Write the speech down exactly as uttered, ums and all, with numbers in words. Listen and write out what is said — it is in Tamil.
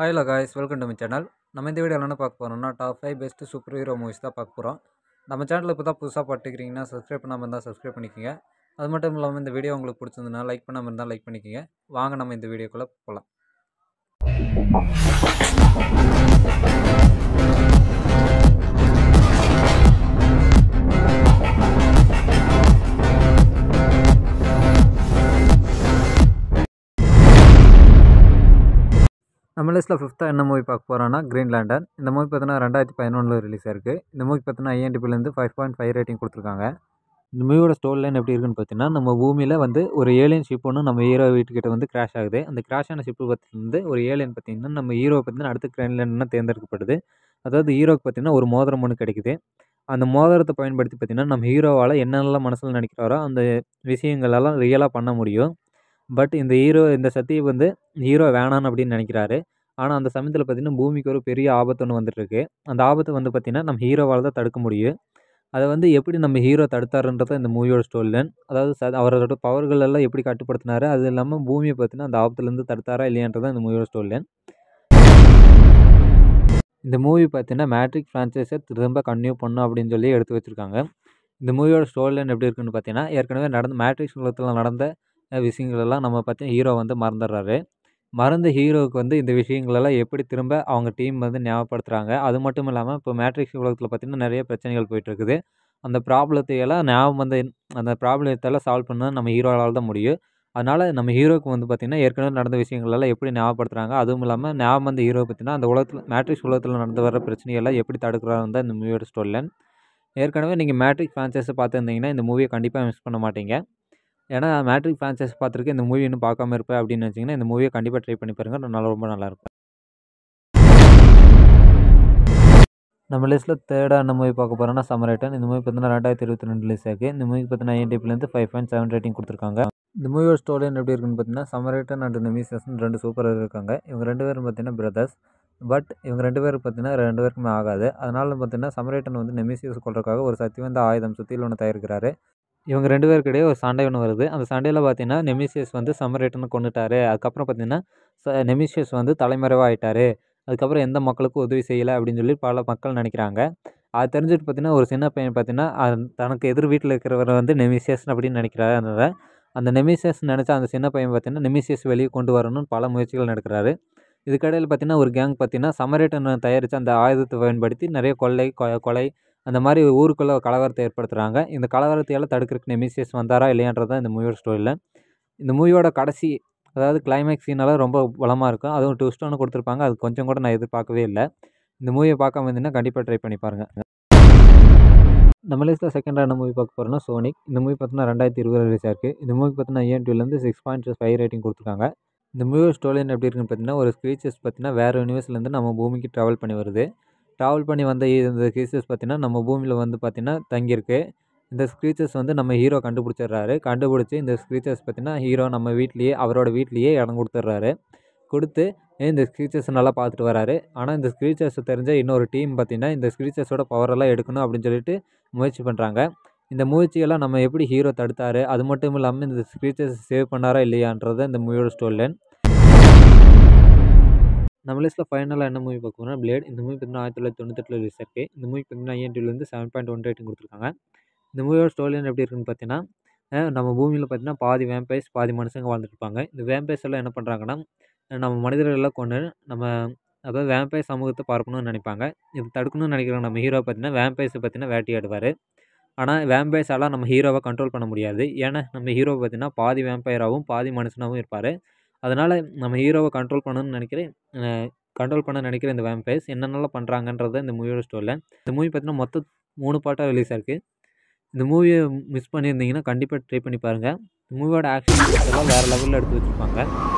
Hi hello guys, welcome to my channel. நம்ம இந்த வீடியோவில் என்ன பார்க்க போகிறோம்னா top five best superhero movies தான் பார்க்க போகிறோம். நம்ம சேனலில் இப்போ தான் புதுசாக பார்த்துக்கிறீங்கன்னா சப்ஸ்கிரைப் பண்ணாமல் இருந்தால் சப்ஸ்கிரைப் பண்ணிக்கோங்க. அது மட்டும் இல்லாமல் இந்த வீடியோ உங்களுக்கு பிடிச்சிருந்ததுன்னா லைக் பண்ணாமல் இருந்தால் லைக் பண்ணிக்கோங்க. வாங்க நம்ம இந்த வீடியோக்குள்ளே போகலாம். நம்ம லிஸ்ட்டில் ஃபிஃப்த்தாக என்ன மூவி பார்க்க போகிறோன்னா கிரீன் லேண்டர்ன். இந்த மூவி பார்த்தீங்கன்னா ரெண்டாயிரத்தி பதினொன்றில் ரிலீஸ் ஆயிருக்கு. இந்த மூவி பார்த்தீங்கன்னா ஐஎன்டிபிலேருந்து ஃபைவ் பாயிண்ட் ஃபைவ் ரேட்டிங் கொடுத்துருக்காங்க. இந்த மூவியோட ஸ்டோரி லைன் எப்படி இருக்குன்னு பார்த்தீங்கன்னா, நம்ம பூமியில் வந்து ஒரு ஏலியன் ஷிப் ஒன்று நம்ம ஹீரோ வீட்டுக்கிட்ட வந்து கிராஷ் ஆகுது. அந்த கிராஷ் ஆன ஷிப்பு வந்து ஒரு ஏலியன் பார்த்தீங்கன்னா நம்ம ஹீரோவை பார்த்தீங்கன்னா அடுத்த கிரீன் லேண்டர்னா தேர்ந்தெடுக்கப்படுது. அதாவது ஹீரோக்கு பார்த்தீங்கன்னா ஒரு மோதிரம் ஒன்று கிடைக்குது. அந்த மோதிரத்தை பயன்படுத்தி பார்த்தீங்கன்னா நம்ம ஹீரோவால் என்னென்னலாம் மனசில் நினைக்கிறாரோ அந்த விஷயங்களெல்லாம் ரியலாக பண்ண முடியும். பட் இந்த ஹீரோ இந்த சக்தியை வந்து ஹீரோ வேணான்னு அப்படின்னு நினைக்கிறாரு. ஆனால் அந்த சமயத்தில் பார்த்தீங்கன்னா பூமிக்கு ஒரு பெரிய ஆபத்து ஒன்று வந்துட்டுருக்கு. அந்த ஆபத்து வந்து பார்த்திங்கன்னா நம்ம ஹீரோவால் தான் தடுக்க முடியும். அதை வந்து எப்படி நம்ம ஹீரோ தடுத்தாருன்றதை இந்த மூவியோட ஸ்டோரி லைன். அதாவது ச அவரோட பவர்கள் எல்லாம் எப்படி கட்டுப்படுத்தினாரு, அது இல்லாமல் பூமியை பார்த்தீங்கன்னா அந்த ஆபத்துலேருந்து தடுத்தாரா இல்லையான்றதான் இந்த மூவியோட ஸ்டோரி லைன். இந்த மூவி பார்த்தீங்கன்னா மேட்ரிக் ஃப்ரான்ச்சைஸை திரும்ப கன்டினியூ பண்ணும் அப்படின்னு சொல்லி எடுத்து வச்சுருக்காங்க. இந்த மூவியோட ஸ்டோரி லைன் எப்படி இருக்குன்னு பார்த்தீங்கன்னா, ஏற்கனவே நடந்த மேட்ரிக்ஸ் உலகத்தில் நடந்த விஷயங்களெல்லாம் நம்ம பார்த்தீங்கன்னா ஹீரோ வந்து மறந்துடுறாரு. மறந்த ஹீரோவுக்கு வந்து இந்த விஷயங்களெல்லாம் எப்படி திரும்ப அவங்க டீம் வந்து ஞாபகப்படுத்துகிறாங்க. அது மட்டும் இல்லாமல் இப்போ மேட்ரிக்ஸ் உலகத்தில் பார்த்திங்கன்னா நிறைய பிரச்சனைகள் போயிட்டுருக்குது. அந்த ப்ராப்ளத்தையெல்லாம் ஞாபகம் வந்து அந்த ப்ராப்ளத்தெல்லாம் சால்வ் பண்ண நம்ம ஹீரோவால் தான் முடியும். அதனால் நம்ம ஹீரோவுக்கு வந்து பார்த்திங்கன்னா ஏற்கனவே நடந்த விஷயங்களெல்லாம் எப்படி ஞாபகப்படுத்துகிறாங்க. அதுவும் இல்லாமல் ஞாபகம் வந்து ஹீரோ பார்த்திங்கன்னா அந்த உலகத்தில் மேட்ரிக்ஸ் உலகத்தில் நடந்து வர பிரச்சனையெல்லாம் எப்படி தடுக்கிறாங்க தான் இந்த மூவியோட ஸ்டோரி லைன். ஏற்கனவே நீங்கள் மேட்ரிக் ஃப்ரான்ச்சைஸை பார்த்துருந்தீங்கன்னா இந்த மூவியை கண்டிப்பாக மிஸ் பண்ண மாட்டீங்க. ஏன்னா மேட்ரிக் ஃப்ரான்ச்சைஸ் பார்த்துருக்கு இந்த மூவி இன்னும் பார்க்காம இருப்பேன் அப்படின்னு நினச்சிங்கன்னா இந்த மூவியை கண்டிப்பாக ட்ரை பண்ணி பாருங்கள். நல்லா ரொம்ப நல்லாயிருக்கும். நம்ம லிஸ்ட்டில் தேர்டாக என்ன மூவி பார்க்க போகிறோன்னா சமரேட்டன். இந்த மூவி பார்த்தீங்கன்னா ரெண்டாயிரத்தி இருபத்தி ரெண்டு ரிலீஸ் ஆகி இந்த மூவி பார்த்தீங்கன்னா ஐஎன்டிபிலேருந்து ஃபைவ் பாயிண்ட் செவன் ரேட்டிங் கொடுத்துருக்காங்க. இந்த மூவியோட ஸ்டோரி எப்படி இருக்குன்னு பார்த்தீங்கன்னா சமரேட்டன் அண்ட் நெமிசியஸ்னு ரெண்டு சூப்பர் இருக்காங்க. இவங்க ரெண்டு பேரும் பார்த்தீங்கன்னா பிரதர்ஸ். பட் இவங்க ரெண்டு பேருக்கு பார்த்தீங்கன்னா ரெண்டு பேருக்குமே ஆகாது. அதனால பார்த்தீங்கன்னா சமரேட்டன் வந்து நெமிசியஸ் கொள்றதுக்காக ஒரு சக்தி வந்து ஆயுதம் சுற்றியில் ஒன்று தயாரிக்கிறாரு. இவங்க ரெண்டு பேருக்கிடையே ஒரு சண்டை ஒன்று வருது. அந்த சண்டையில் பார்த்தீங்கன்னா நெமிசியஸ் வந்து சமரேட்டனை கொண்டுட்டாரு. அதுக்கப்புறம் பார்த்தீங்கன்னா ச நெமிசியஸ் வந்து தலைமறைவாக ஆகிட்டாரு. அதுக்கப்புறம் எந்த மக்களுக்கும் உதவி செய்யலை அப்படின்னு சொல்லி பல மக்கள் நினைக்கிறாங்க. அது தெரிஞ்சுட்டு பார்த்தீங்கன்னா ஒரு சின்ன பையன் பார்த்தீங்கன்னா தனக்கு எதிர் வீட்டில் இருக்கிறவரை வந்து நெமிசியஸ் அப்படின்னு நினைக்கிறாரு. அதனால் அந்த நெமிசியஸ் நினச்ச அந்த சின்ன பையன் பார்த்தீங்கன்னா நெமிசியஸ் வெளியே கொண்டு வரணும்னு பல முயற்சிகள் நடக்கிறாரு. இதுக்கடையில் பார்த்தீங்கன்னா ஒரு கேங் பார்த்தீங்கன்னா சமரேட்டனை தயாரித்த அந்த ஆயுதத்தை பயன்படுத்தி நிறைய கொள்ளை கொலை அந்த மாதிரி ஊருக்குள்ளே கலவரத்தை ஏற்படுத்துகிறாங்க. இந்த கலவரத்தையெல்லாம் தடுக்கிறதுக்கு நெமிசியஸ் வந்தாரா இல்லையான்றதான் இந்த மூவியோட ஸ்டோரியில். இந்த மூவியோட கடைசி அதாவது கிளைமேக்ஸ் சீனெல்லாம் ரொம்ப பலமாக இருக்கும். அதுவும் ட்விஸ்ட் ஒன்று கொடுத்துருப்பாங்க. அது கொஞ்சம் கூட நான் எதிர்பார்க்கவே இல்லை. இந்த மூவியை பார்க்காம இருந்தீங்கன்னா கண்டிப்பாக ட்ரை பண்ணி பாருங்கள். நம்ம லிஸ்ட்டில் செகண்டாக என்ன மூவி பார்க்க போகிறோன்னா சோனிக். இந்த மூவி பார்த்தீங்கன்னா ரெண்டாயிரத்தி இருபது ரிலீஸ் ஆயிருக்கு. இந்த மூவி பார்த்தீங்கன்னா ஐஎன்டிலேருந்து சிக்ஸ் பாயிண்ட் ஃபைவ் ரேட்டிங் கொடுத்துருக்காங்க. இந்த மூவியோட ஸ்டோரி எப்படி இருக்குன்னு பார்த்தீங்கன்னா ஒரு ஸ்க்ரீச்சர்ஸ் பார்த்தீங்கன்னா வேறு யூனிவர்ஸ்லேருந்து நம்ம பூமிக்கு ட்ராவல் பண்ணி வருது. ட்ராவல் பண்ணி வந்த இந்த க்ரீச்சர்ஸ் பார்த்திங்கன்னா நம்ம பூமியில் வந்து பார்த்திங்கன்னா தங்கியிருக்கு. இந்த ஸ்க்ரீச்சர்ஸ் வந்து நம்ம ஹீரோ கண்டுபிடிச்சிடுறாரு. கண்டுபிடிச்சி இந்த ஸ்க்ரீச்சர்ஸ் பார்த்திங்கன்னா ஹீரோ நம்ம வீட்லேயே அவரோட வீட்லேயே இடம் கொடுத்துட்றாரு. கொடுத்து இந்த ஸ்க்ரீச்சர்ஸ் நல்லா பார்த்துட்டு வராரு. ஆனால் இந்த ஸ்க்ரீச்சர்ஸ் தெரிஞ்ச இன்னொரு டீம் பார்த்திங்கன்னா இந்த ஸ்க்ரீச்சர்ஸோட பவரெல்லாம் எடுக்கணும் அப்படின்னு சொல்லிட்டு முயற்சி பண்ணுறாங்க. இந்த முயற்சியெல்லாம் நம்ம எப்படி ஹீரோ தடுத்தார், அது மட்டும் இல்லாமல் இந்த ஸ்க்ரீச்சர்ஸ் சேவ் பண்ணாரா இல்லையான்றதை இந்த மூவியோட ஸ்டோரி லைன். நம்ம லிஸ்ட்டில் ஃபைனலாக என்ன மூவி பார்க்கணும்னா பிளேட். இந்த மூவி பார்த்தீங்கன்னா ஆயிரத்தி தொள்ளாயிரத்தி தொண்ணூத்தெட்டில் ரிலீஸ் ஆயிருக்கு. இந்த மூவி பார்த்தீங்கன்னா ஐஎன்டிலேருந்து செவன் பாயிண்ட் ஒன் ரேட்டிங் கொடுத்துருக்காங்க. இந்த மூவியோட ஸ்டோரி லைன் எப்படி இருக்குன்னு பார்த்தீங்கன்னா நம்ம பூமியில் பார்த்தீங்கன்னா பாதி வேம்பைர்ஸ் பாதி மனுஷங்க வாழ்ந்துட்டு இருப்பாங்க. இந்த வேம்பைர்ஸ் எல்லாம் என்ன பண்ணுறாங்கன்னா நம்ம மனிதர்களெல்லாம் கொண்டு நம்ம அதாவது வேம்பைர் சமூகத்தை பார்க்கணும்னு நினைப்பாங்க. இது தடுக்கணும்னு நினைக்கிறவங்க நம்ம ஹீரோ பார்த்தீங்கன்னா வேம்பைர்ஸை பார்த்தீங்கன்னா வேட்டையாடுவார். ஆனால் வேம்பைர்ஸால் நம்ம ஹீரோவை கண்ட்ரோல் பண்ண முடியாது. ஏன்னா நம்ம ஹீரோவை பார்த்தீங்கன்னா பாதி வேம்பைராகவும் பாதி மனுஷனாகவும் இருப்பார். அதனால் நம்ம ஹீரோவை கண்ட்ரோல் பண்ணணும்னு நினைக்கிறேன் கண்ட்ரோல் பண்ண நினைக்கிற இந்த வேம்பைர்ஸ் என்னென்னலாம் பண்ணுறாங்கன்றத இந்த மூவியோட ஸ்டோரியில். இந்த மூவி பார்த்தீங்கன்னா மொத்தம் மூணு பார்ட்டாக ரிலீஸ் ஆயிருக்கு. இந்த மூவியை மிஸ் பண்ணியிருந்தீங்கன்னா கண்டிப்பாக ட்ரை பண்ணி பாருங்கள். இந்த மூவியோட ஆக்ஷன் எல்லாம் வேறு லெவலில் எடுத்து வச்சுருப்பாங்க.